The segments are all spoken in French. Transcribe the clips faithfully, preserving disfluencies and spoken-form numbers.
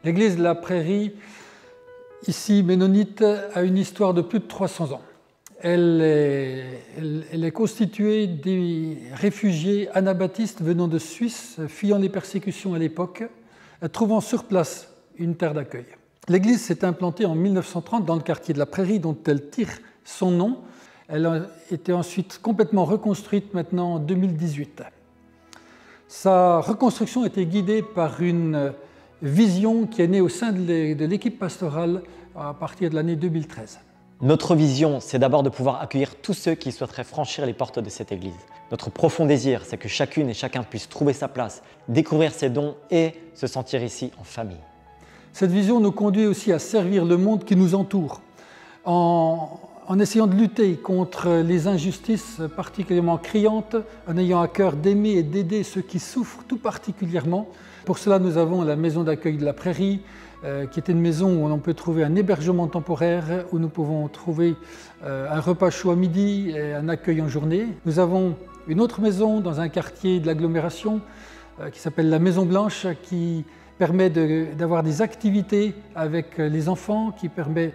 L'église de la Prairie, ici ménonite, a une histoire de plus de trois cents ans. Elle est, elle, elle est constituée des réfugiés anabaptistes venant de Suisse, fuyant les persécutions à l'époque, trouvant sur place une terre d'accueil. L'église s'est implantée en mille neuf cent trente dans le quartier de la Prairie, dont elle tire son nom. Elle a été ensuite complètement reconstruite maintenant en deux mille dix-huit. Sa reconstruction a été guidée par une vision qui est née au sein de l'équipe pastorale à partir de l'année deux mille treize. Notre vision, c'est d'abord de pouvoir accueillir tous ceux qui souhaiteraient franchir les portes de cette église. Notre profond désir, c'est que chacune et chacun puisse trouver sa place, découvrir ses dons et se sentir ici en famille. Cette vision nous conduit aussi à servir le monde qui nous entoure, en, en essayant de lutter contre les injustices particulièrement criantes, en ayant à cœur d'aimer et d'aider ceux qui souffrent tout particulièrement. Pour cela, nous avons la maison d'accueil de la Prairie, euh, qui est une maison où on peut trouver un hébergement temporaire, où nous pouvons trouver euh, un repas chaud à midi et un accueil en journée. Nous avons une autre maison dans un quartier de l'agglomération euh, qui s'appelle la Maison Blanche, qui permet d'avoir de, des activités avec les enfants, qui permet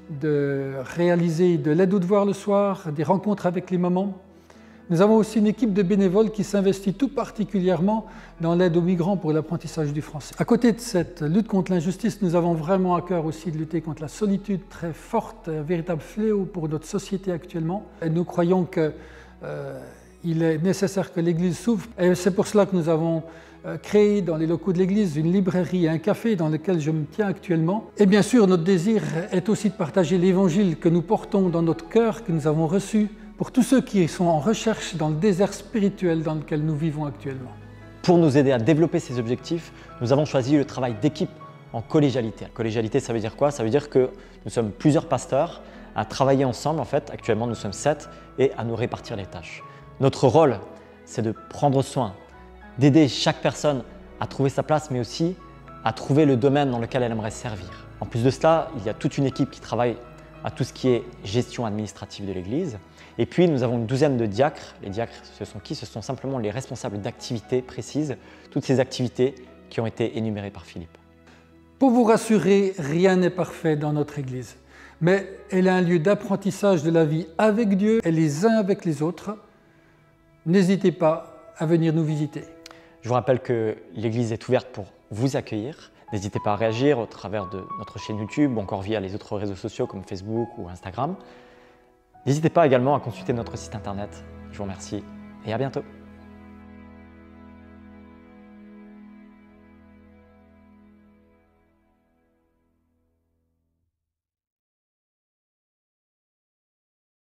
de réaliser de l'aide aux devoirs le soir, des rencontres avec les mamans. Nous avons aussi une équipe de bénévoles qui s'investit tout particulièrement dans l'aide aux migrants pour l'apprentissage du français. À côté de cette lutte contre l'injustice, nous avons vraiment à cœur aussi de lutter contre la solitude très forte, un véritable fléau pour notre société actuellement. Et nous croyons qu'il euh, est nécessaire que l'Église s'ouvre. Et c'est pour cela que nous avons euh, créé dans les locaux de l'Église une librairie et un café dans lequel je me tiens actuellement. Et bien sûr, notre désir est aussi de partager l'Évangile que nous portons dans notre cœur, que nous avons reçu, pour tous ceux qui sont en recherche dans le désert spirituel dans lequel nous vivons actuellement. Pour nous aider à développer ces objectifs, nous avons choisi le travail d'équipe en collégialité. Collégialité, ça veut dire quoi? Ça veut dire que nous sommes plusieurs pasteurs à travailler ensemble. En fait, actuellement, nous sommes sept et à nous répartir les tâches. Notre rôle, c'est de prendre soin, d'aider chaque personne à trouver sa place, mais aussi à trouver le domaine dans lequel elle aimerait servir. En plus de cela, il y a toute une équipe qui travaille à tout ce qui est gestion administrative de l'Église. Et puis, nous avons une douzaine de diacres. Les diacres, ce sont qui? Ce sont simplement les responsables d'activités précises, toutes ces activités qui ont été énumérées par Philippe. Pour vous rassurer, rien n'est parfait dans notre Église. Mais elle est un lieu d'apprentissage de la vie avec Dieu et les uns avec les autres. N'hésitez pas à venir nous visiter. Je vous rappelle que l'Église est ouverte pour vous accueillir. N'hésitez pas à réagir au travers de notre chaîne YouTube ou encore via les autres réseaux sociaux comme Facebook ou Instagram. N'hésitez pas également à consulter notre site internet. Je vous remercie et à bientôt.